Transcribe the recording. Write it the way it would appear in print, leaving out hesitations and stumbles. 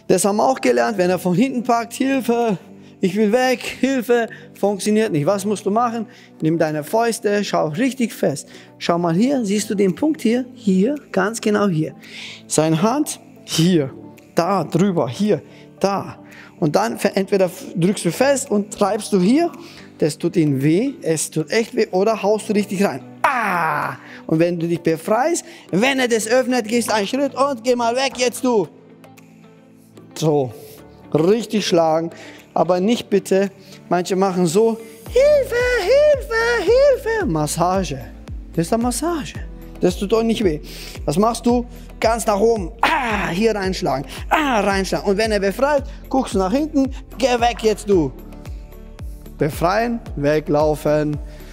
Das haben wir auch gelernt, wenn er von hinten packt, Hilfe, ich will weg, Hilfe, funktioniert nicht. Was musst du machen? Nimm deine Fäuste, schau richtig fest. Schau mal hier, siehst du den Punkt hier? Hier, ganz genau hier. Seine Hand hier, da, drüber, hier, da. Und dann entweder drückst du fest und treibst du hier, das tut ihm weh, es tut echt weh, oder haust du richtig rein. Ah! Und wenn du dich befreist, wenn er das öffnet, gehst einen Schritt und geh mal weg, jetzt du. So, richtig schlagen, aber nicht bitte, manche machen so, Hilfe, Hilfe, Hilfe, Massage. Das ist eine Massage, das tut euch nicht weh. Was machst du? Ganz nach oben, hier reinschlagen, reinschlagen. Und wenn er befreit, guckst du nach hinten, geh weg jetzt du. Befreien, weglaufen.